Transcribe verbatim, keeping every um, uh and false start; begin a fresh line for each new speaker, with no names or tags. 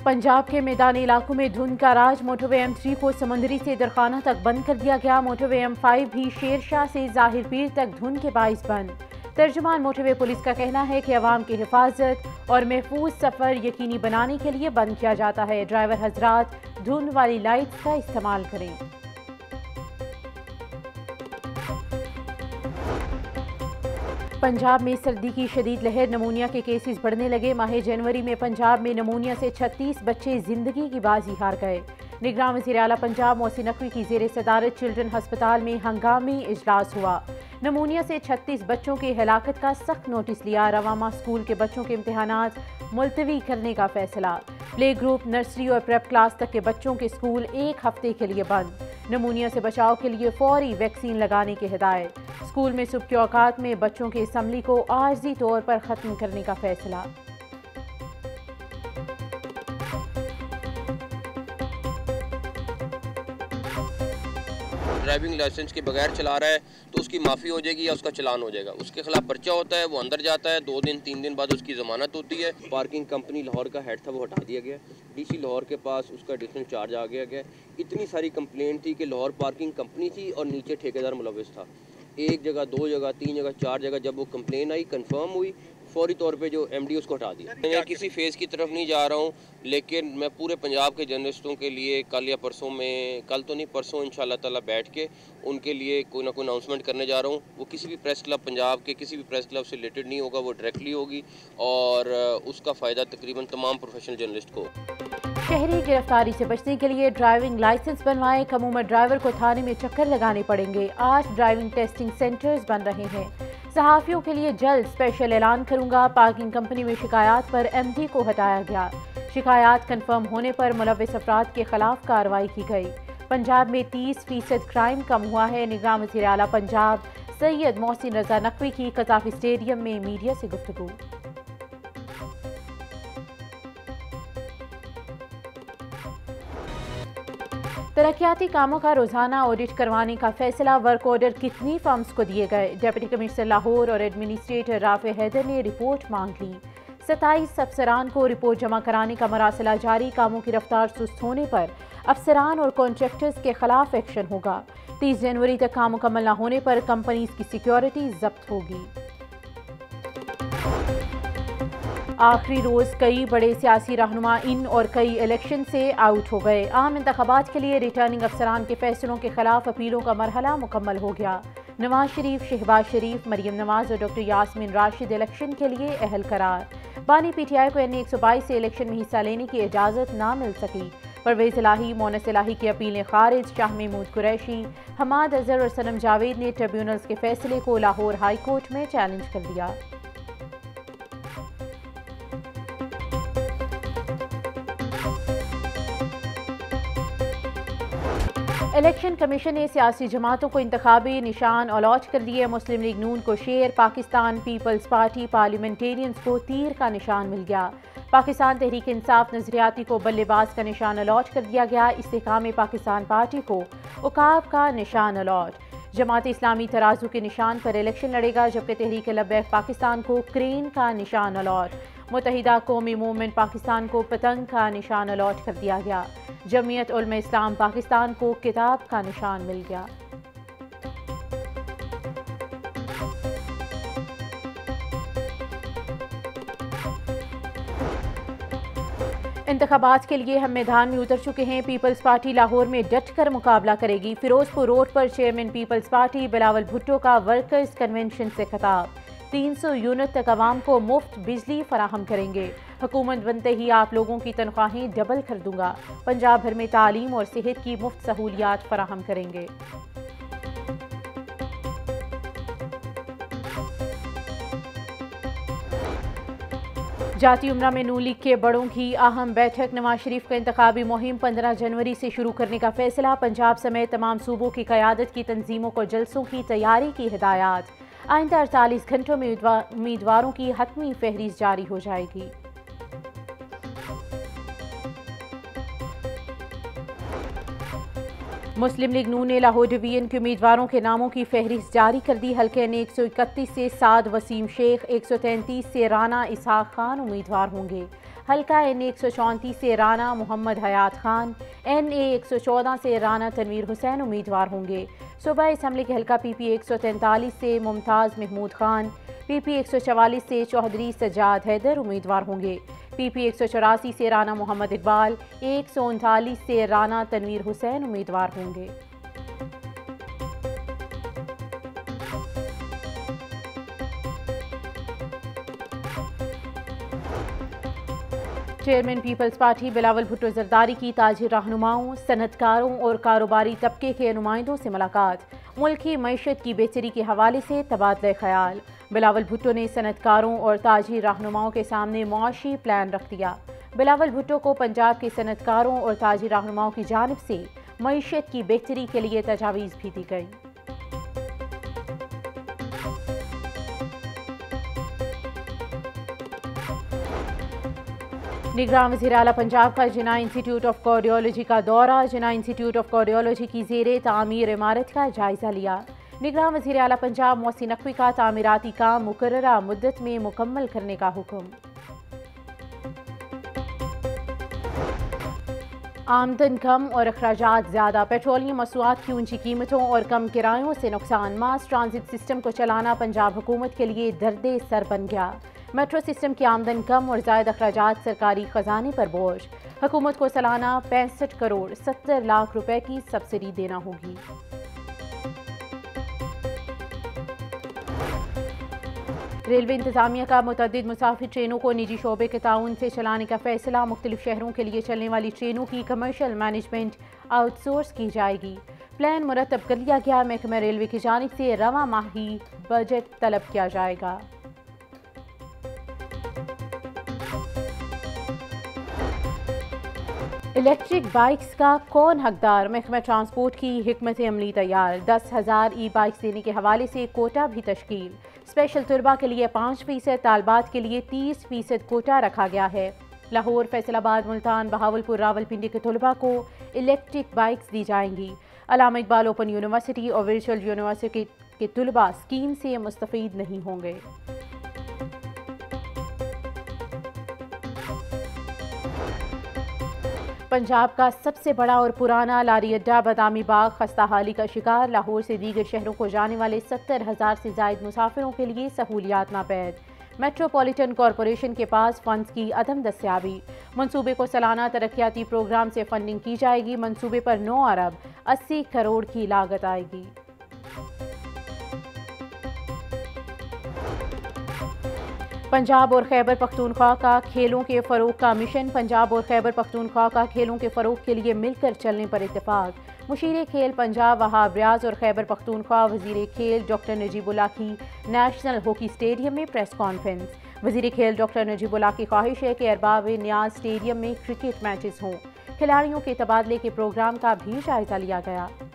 पंजाब के मैदानी इलाकों में धुंध का राज। मोटरवे एम थ्री को समुंदरी से दरखाना तक बंद कर दिया गया। मोटरवे एम फाइव भी शेरशाह से जाहिर पीर तक धुंध के बाइस बंद। तर्जुमान मोटरवे पुलिस का कहना है कि अवाम की हिफाजत और महफूज सफ़र यकीनी बनाने के लिए बंद किया जाता है। ड्राइवर हजरात धुंध वाली लाइट्स का इस्तेमाल करें। पंजाब में सर्दी की शदीद लहर, नमूनिया के केसेस बढ़ने लगे। माह जनवरी में पंजाब में नमूनिया से छत्तीस बच्चे जिंदगी की बाजी हार गए। निगरान वज़ीर आला पंजाब मोहसिन नकवी की ज़ेर सदारत चिल्ड्रन हस्पताल में हंगामी इजलास हुआ। नमूनिया से छत्तीस बच्चों की हलाकत का सख्त नोटिस लिया। रवामा स्कूल के बच्चों के इम्तहानात मुलतवी करने का फैसला। प्ले ग्रुप, नर्सरी और प्रेप क्लास तक के बच्चों के स्कूल एक हफ्ते के लिए बंद। नमूनिया से बचाव के लिए फौरी वैक्सीन लगाने की हिदायत। स्कूल में सुबह के औकात में बच्चों की असम्बली को आर्जी तौर पर ख़त्म करने का फैसला।
ड्राइविंग लाइसेंस के बगैर चला रहा है तो उसकी माफ़ी हो जाएगी या उसका चलान हो जाएगा। उसके खिलाफ पर्चा होता है, वो अंदर जाता है, दो दिन तीन दिन बाद उसकी ज़मानत होती है। पार्किंग कंपनी लाहौर का हेड था, वो हटा दिया गया। डीसी लाहौर के पास उसका एडिशनल चार्ज आ गया गया। इतनी सारी कंप्लेंट थी कि लाहौर पार्किंग कंपनी थी और नीचे ठेकेदार मुलविस था। एक जगह, दो जगह, तीन जगह, चार जगह जब वो कंप्लेन आई, कंफर्म हुई, फौरी तौर पे जो एमडी उसको हटा दिया। मैं किसी फेज़ की तरफ नहीं जा रहा हूँ, लेकिन मैं पूरे पंजाब के जर्नलिस्टों के लिए कल या परसों में, कल तो नहीं परसों इंशाल्लाह ताला बैठ के उनके लिए कोई ना कोई अनाउंसमेंट करने जा रहा हूँ। वो किसी भी प्रेस क्लब, पंजाब के किसी भी प्रेस क्लब से रिलेटेड नहीं होगा, वो डायरेक्टली होगी और उसका फ़ायदा तकरीबन तमाम प्रोफेशनल जर्नलिस्ट को।
शहरी गिरफ्तारी से बचने के लिए ड्राइविंग लाइसेंस बनवाए। कम उम्र ड्राइवर को थाने में चक्कर लगाने पड़ेंगे। आठ ड्राइविंग टेस्टिंग सेंटर्स बन रहे हैं। सहाफ़ियों के लिए जल्द स्पेशल ऐलान करूंगा। पार्किंग कंपनी में शिकायत पर एमडी को हटाया गया। शिकायत कन्फर्म होने पर मुलव्विस अफराद के खिलाफ कार्रवाई की गई। पंजाब में तीस फीसद क्राइम कम हुआ है। निगरान वज़ीर आला पंजाब सैयद मोहसिन रजा नकवी की कज़ाफ़ी स्टेडियम में मीडिया से गुफ्तगू। तरक्याती कामों का रोजाना ऑडिट करवाने का फैसला। वर्क ऑर्डर कितनी फर्म्स को दिए गए। डिप्टी कमिश्नर लाहौर और एडमिनिस्ट्रेटर राफे हैदर ने रिपोर्ट मांग ली। सत्ताईस अफसरान को रिपोर्ट जमा कराने का मरासिला जारी। कामों की रफ्तार सुस्त होने पर अफसरान और कॉन्ट्रैक्टर्स के खिलाफ एक्शन होगा। तीस जनवरी तक काम मुकम्मल न होने पर कंपनीज की सिक्योरिटी जब्त होगी। आखिरी रोज कई बड़े सियासी रहनुमा इन और कई इलेक्शन से आउट हो गए। आम इंतखाबात के लिए रिटर्निंग अफसरान के फैसलों के खिलाफ अपीलों का मरहला मुकम्मल हो गया। नवाज शरीफ, शहबाज शरीफ, मरियम नवाज और डॉक्टर यास्मीन राशिद इलेक्शन के लिए अहल करार। बानी पीटीआई को एन ए एक सौ बाईस से इलेक्शन में हिस्सा लेने की इजाज़त ना मिल सकी। परवेज इलाही, मोनस इलाही की अपीलें खारिज। शाह महमूद कुरैशी, हमाद अजहर और सनम जावेद ने ट्रिब्यूनल्स के फैसले को लाहौर हाई कोर्ट में चैलेंज कर दिया। इलेक्शन कमीशन ने सियासी जमातों को इंतखाबी निशान अलॉट कर दिए। मुस्लिम लीग नून को शेर, पाकिस्तान पीपल्स पार्टी पार्लियामेंटेरियंस को तीर का निशान मिल गया। पाकिस्तान तहरीक इंसाफ नजरियाती को बल्लेबाज का निशान अलॉट कर दिया गया। इस्तेकाम पाकिस्तान पार्टी को उकाब का निशान अलॉट। जमात इस्लामी तराजू के निशान पर इलेक्शन लड़ेगा, जबकि तहरीक लब्बैक पाकिस्तान को क्रेन का निशान अलॉट। मुत्तहिदा कौमी मूवमेंट पाकिस्तान को पतंग का निशान अलॉट कर दिया गया। जमीयत उलमा इस्लाम पाकिस्तान को किताब का निशान मिल गया। इंतखाबात के लिए हम मैदान में उतर चुके हैं। पीपल्स पार्टी लाहौर में डट कर मुकाबला करेगी। फिरोजपुर रोड पर chairman Peoples Party Bilawal Bhutto का वर्कर्स कन्वेंशन से खिताब। तीन सौ यूनिट तक आवाम को मुफ्त बिजली फराहम करेंगे। हुकूमत बनते ही आप लोगों की तनख्वाहें डबल कर दूंगा। पंजाब भर में तालीम और सेहत की मुफ्त सहूलियात फराहम करेंगे। जाती उम्रा में नून लीग के बड़ों की अहम बैठक। नवाज शरीफ का इंतखाबी मुहिम पंद्रह जनवरी से शुरू करने का फैसला। पंजाब समेत तमाम सूबों की क़यादत की तंजीमों को जलसों की तैयारी की हिदायत। आइंदा अड़तालीस घंटों में उम्मीदवारों की हतमी फहरिस्त जारी हो जाएगी। मुस्लिम लीग नून ने लाहौर डिवीजन के उम्मीदवारों के नामों की फहरिस्त जारी कर दी। हल्के एन एक सौ इकतीस से साद वसीम शेख, एक सौ तैंतीस से राना इसहाक खान उम्मीदवार होंगे। हल्का एन एक सौ चौंतीस से राना मोहम्मद हयात खान, एन ए एक सौ चौदह से राना तनवीर हुसैन उम्मीदवार होंगे। सूबा असम्बली के हल्का पी पी एक सौ तैंतालीस से मुमताज़ महमूद खान, पी पी एक सौ चवालीस से चौधरी सज्जाद हैदर उम्मीदवार होंगे। पी पी एक सौ चौरासी से राना मोहम्मद इकबाल, एक सौ उनतालीस से राना तनवीर हुसैन उम्मीदवार होंगे। Chairman Peoples Party Bilawal Bhutto Zardari की ताजिर रहनुमाओं, सनतकारों और कारोबारी तबके के नुमाइंदों से मुलाकात। मुल्की मईशत की बेहतरी के हवाले से तबादला ख्याल। बिलावल भुट्टो ने सनतकारों और ताजिर रहनुमाओं के सामने मुआशी प्लान रख दिया। बिलावल भुट्टो को पंजाब के सनतकारों और ताजिर रहनुमाओं की जानिब से मईशत की बेहतरी के लिए तजावीज़ भी दी गई। निगरान वज़ीर आला पंजाब का जिना इंस्टीट्यूट ऑफ कार्डियोलॉजी का दौरा। जिना इंस्टीट्यूट ऑफ कार्डियोलॉजी की ज़ेरे तामीर इमारत का जायज़ा लिया। निगरान वज़ीर आला पंजाब मोहसिन नकवी का तामीराती काम मुकर्ररा मुद्दत में मुकम्मल करने का हुक्म। आमदन कम और अखराजात ज़्यादा, पेट्रोलियम मसनूआत की ऊंची कीमतों और कम किरायों से नुकसान। मास ट्रांजिट सिस्टम को चलाना पंजाब हुकूमत के लिए दर्दे सर बन गया। मेट्रो सिस्टम की आमदन कम और ज़ायद अखराजात सरकारी खजाने पर बोझ। हुकूमत को सालाना पैंसठ करोड़ सत्तर लाख रुपए की सब्सिडी देना होगी। रेलवे इंतजामिया का मुतअद्दिद मुसाफिर ट्रेनों को निजी शोबे के ताउन से चलाने का फैसला। मुख्तलिफ शहरों के लिए चलने वाली ट्रेनों की कमर्शियल मैनेजमेंट आउटसोर्स की जाएगी। प्लान मुरतब कर लिया गया। महकमा रेलवे की जानिब से रवा माह ही बजट तलब किया जाएगा। इलेक्ट्रिक बाइक्स का कौन हकदार, महकमा ट्रांसपोर्ट की हिकमत अमली तैयार। दस हज़ार ई बाइक्स देने के हवाले से कोटा भी तश्कील। स्पेशल तुलबा के लिए पाँच फीसद, तालबात के लिए तीस फीसद कोटा रखा गया है। लाहौर, फैसलाबाद, मुल्तान, बहावलपुर, रावलपिंडी के तुलबा को इलेक्ट्रिक बाइक्स दी जाएंगी। अल्लामा इकबाल ओपन यूनिवर्सिटी और वर्चुअल यूनिवर्सिटी के तुलबा स्कीम से मुस्तफीद नहीं होंगे। पंजाब का सबसे बड़ा और पुराना लारी अड्डा बादामी बाग खस्ता हाली का शिकार। लाहौर से दीगर शहरों को जाने वाले सत्तर हज़ार से जायद मुसाफिरों के लिए सहूलियात नापैद। मेट्रोपॉलिटन कॉरपोरेशन के पास फंड्स की अदम दस्याबी। मंसूबे को सालाना तरक्याती प्रोग्राम से फंडिंग की जाएगी। मंसूबे पर नौ अरब अस्सी करोड़ की लागत आएगी। पंजाब और खैबर पख्तूनख्वा का खेलों के फ़रोग का मिशन। पंजाब और खैबर पख्तूनख्वा का खेलों के फ़रोग के लिए मिलकर चलने पर इत्तेफाक। मुशीर खेल पंजाब वहाब रियाज और खैबर पख्तूनख्वा वज़ीर खेल डॉक्टर नजीबुल्लाह की नेशनल हॉकी स्टेडियम में प्रेस कॉन्फ्रेंस। वज़ीर खेल डॉक्टर नजीबुल्लाह की ख्वाहिश है कि अरबाब न्याज स्टेडियम में क्रिकेट मैचेस हों। खिलाड़ियों के तबादले के प्रोग्राम का भी जायज़ा लिया गया।